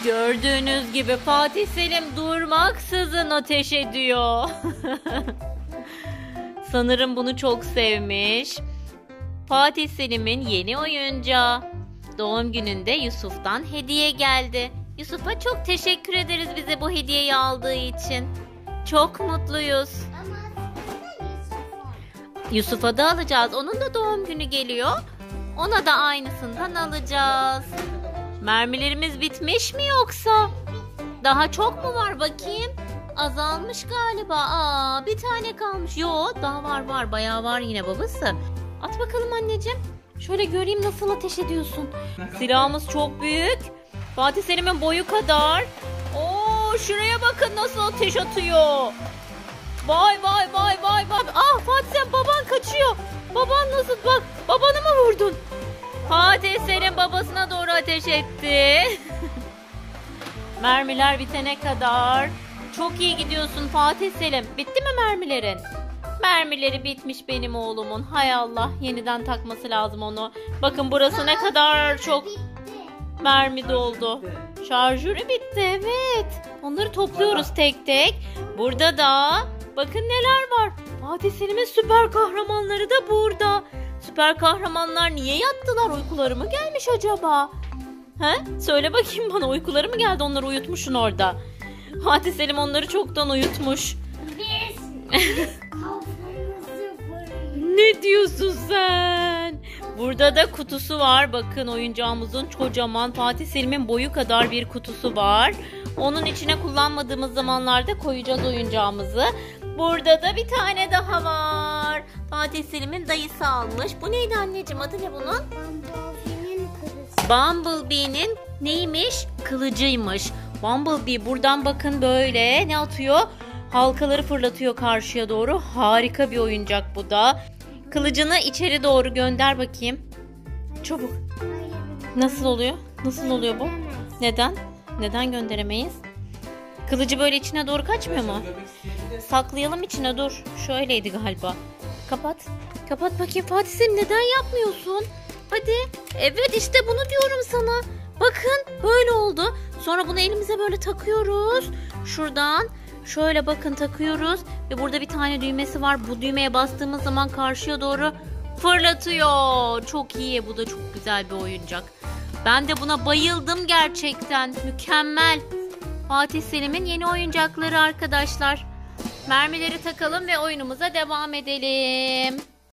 Gördüğünüz gibi Fatih Selim durmaksızın ateş ediyor. Sanırım bunu çok sevmiş. Fatih Selim'in yeni oyuncağı. Doğum gününde Yusuf'tan hediye geldi. Yusuf'a çok teşekkür ederiz bize bu hediyeyi aldığı için. Çok mutluyuz. Yusuf'a da alacağız. Onun da doğum günü geliyor. Ona da aynısından alacağız. Mermilerimiz bitmiş mi yoksa? Daha çok mu var bakayım? Azalmış galiba. Bir tane kalmış. Yo, daha var. Bayağı var yine babası. At bakalım anneciğim. Şöyle göreyim nasıl ateş ediyorsun. Silahımız çok büyük. Fatih Selim'in boyu kadar. Şuraya bakın nasıl ateş atıyor. Vay. Fatih Selim baban kaçıyor. Baban nasıl bak. Babanı mı vurdun? Fatih Selim babasına doğru ateş etti. Mermiler bitene kadar. Çok iyi gidiyorsun Fatih Selim. Bitti mi mermilerin? Mermileri bitmiş benim oğlumun. Hay Allah, yeniden takması lazım onu. Bakın burası ne kadar çok mermi doldu. Şarjörü bitti, evet. Onları topluyoruz tek tek. Burada da bakın neler var. Fatih Selim'in süper kahramanları da burada. Süper kahramanlar niye yattılar? Uykuları mı gelmiş acaba? Söyle bakayım bana, uykuları mı geldi? Onları uyutmuşsun orada. Fatih Selim onları çoktan uyutmuş. Ne diyorsun sen? Burada da kutusu var. Bakın oyuncağımızın kocaman Fatih Selim'in boyu kadar bir kutusu var. Onun içine kullanmadığımız zamanlarda koyacağız oyuncağımızı. Burada da bir tane daha var. Fatih Selim'in dayısı almış. Bu neydi anneciğim? Adı ne bunun? Bumblebee'nin neymiş? Kılıcıymış. Bumblebee buradan bakın böyle ne atıyor? Halkaları fırlatıyor karşıya doğru. Harika bir oyuncak bu da. Kılıcını içeri doğru gönder bakayım. Çabuk. Nasıl oluyor? Nasıl oluyor bu? Neden? Neden gönderemeyiz? Kılıcı böyle içine doğru kaçmıyor mu? Saklayalım içine, dur. Şöyleydi galiba. Kapat. Kapat bakayım Fatih Selim, neden yapmıyorsun? Hadi. Evet işte bunu diyorum sana. Bakın böyle oldu. Sonra bunu elimize böyle takıyoruz. Şuradan şöyle bakın takıyoruz. Ve burada bir tane düğmesi var. Bu düğmeye bastığımız zaman karşıya doğru fırlatıyor. Çok iyi. Bu da çok güzel bir oyuncak. Ben de buna bayıldım gerçekten. Mükemmel. Fatih Selim'in yeni oyuncakları arkadaşlar. Mermileri takalım ve oyunumuza devam edelim.